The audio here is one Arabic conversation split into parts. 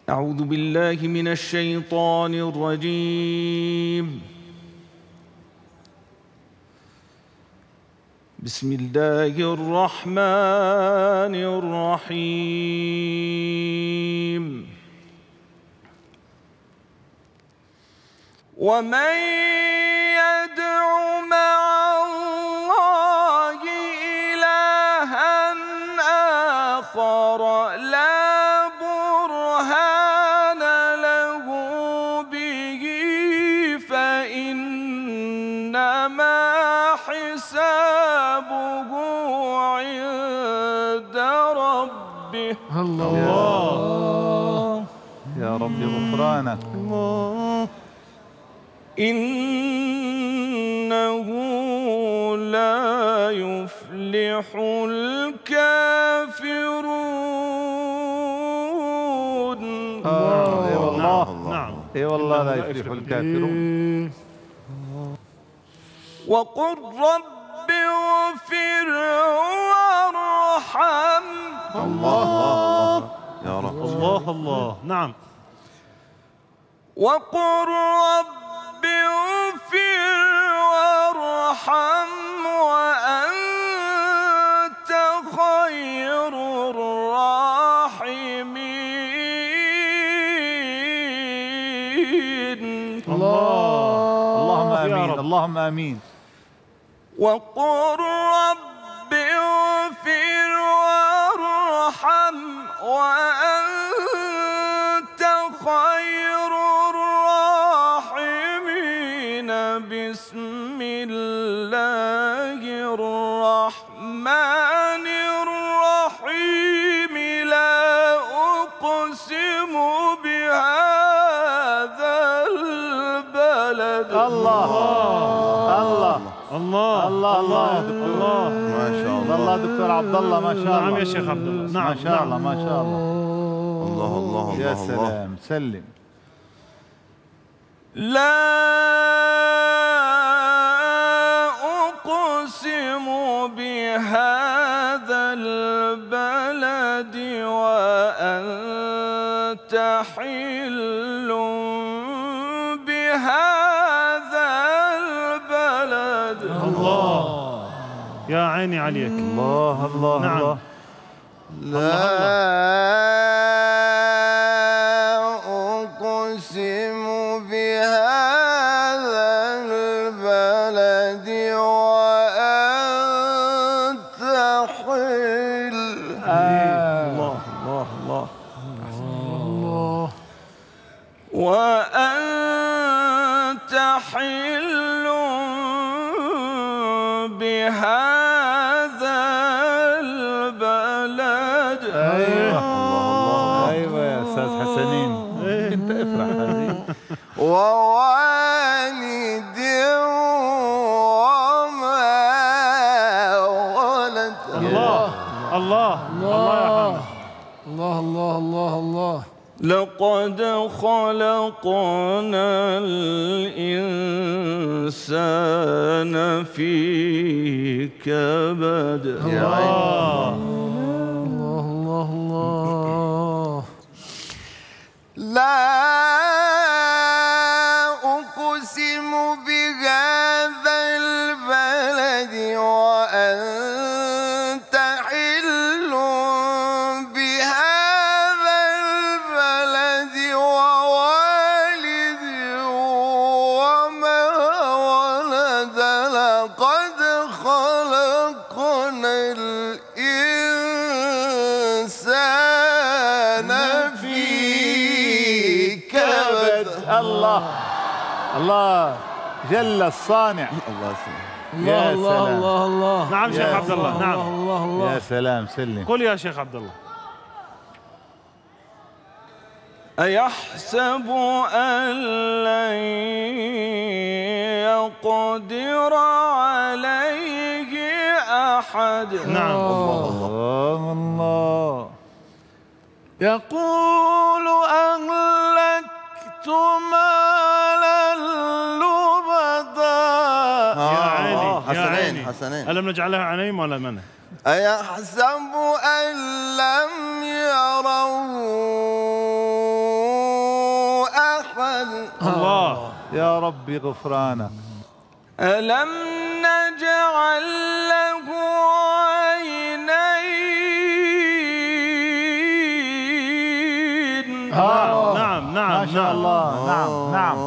أعوذ بالله من الشيطان الرجيم. بسم الله الرحمن الرحيم. ومن يدع مع الله إلها آخر لا برهان له به فإنما حسابه عند ربه. الله يا رب غفرانك. الله. إنه لا يفلح الكافرون. اي والله. نعم. اي والله لا يفلح الكافرون. وقل رب اغفر وارحم. الله يا رب. الله الله. نعم. وقل رب اغفر وارحم وأنت خير الراحمين. اللهم يا امين. رب. اللهم امين. وقل رب اغفر وارحم وأنت خير الراحمين. بسم الله الرحمن الرحيم. لا أقسم بهذا البلد. الله الله الله الله الله الله. ما شاء الله. الله دكتور عبد الله ما شاء الله. نعم يا شيخ عبد الله. نعم ما شاء الله ما شاء الله. الله الله يا الله. سلام. سلم. لا أقسم بهذا البلد وأنت حل بهذا البلد. الله. يا عيني عليك. الله الله نعم. الله. لا أقسم بهذا البلد وأنت حل. الله الله الله. الله. وأنت حل بهذا البلد. ايوه ايوه يا استاذ حسنين. انت افرح هذه. ووالد وما ولد. الله الله الله يا حمد. الله الله الله الله. لقد خلقنا الإنسان في كبد. الله الله الله الله. لا أقسم بهذا البلد وأنت حل بهذا البلد ووالد وما ولد. لقد خلقنا الإنسان في كبد. الله الله جل الصانع. الله يسلمك. يا الله سلام. الله الله. نعم شيخ عبد الله. نعم. الله الله. يا سلام. سلم. قل يا شيخ عبد الله. أيحسب أن لن يقدر عليه أحد. نعم. الله الله. يقول أهلكت مالا لبدا. يا عيني يا حسنين عيني. حسنين. ألم نجعلها عينين ولا منه؟ أيحسب أن لم يروا أحد الله. يا ربي غفرانك. ألم نجعل له عينين نعم ما شاء الله. نعم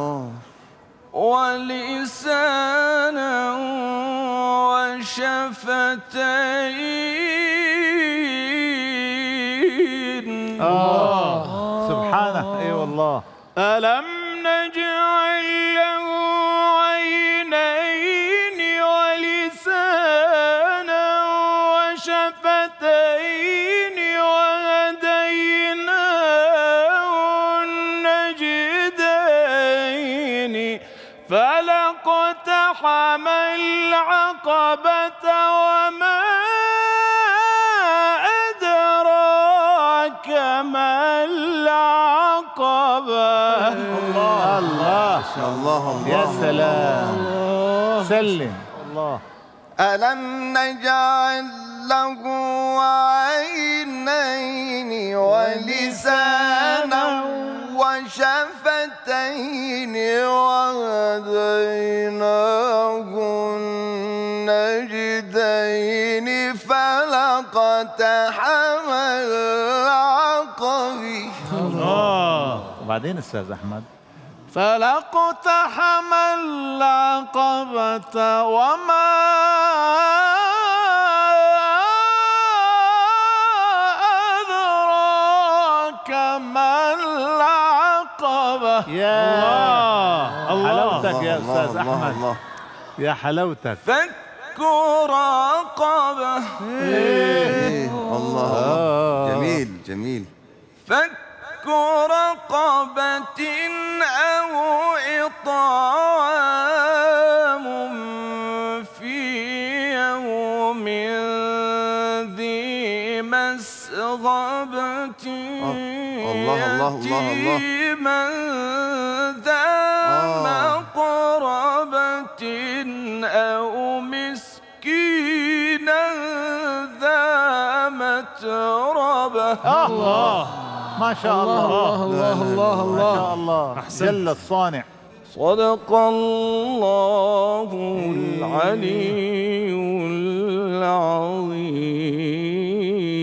ولسانا وشفتين سبحانه. اي والله. ألم نجعل له عينين ولسانا وشفتين وهديناه النجدين فلاقتحم العقبة وما أدراك ما العقبة. الله الله الله يا سلام. سلم. الله. ألم نجعل له عينين ولسانا وشفتين وهديناه النجدين فلاقتحم العقبة. وبعدين استاذ احمد. فلاقتحم العقبة وما أدراك ما العقبة. يا الله. حلاوتك يا استاذ احمد. الله يا حلاوتك. فك رقبة الله جميل جميل. فك رقبة أو إطعام في يوم ذي مسغبة يتيما ذا مقربة أو مسكينا ذا متربة. الله. ما شاء الله. الله الله ما الله. شاء الله. جل الصانع. صدق الله العلي العظيم.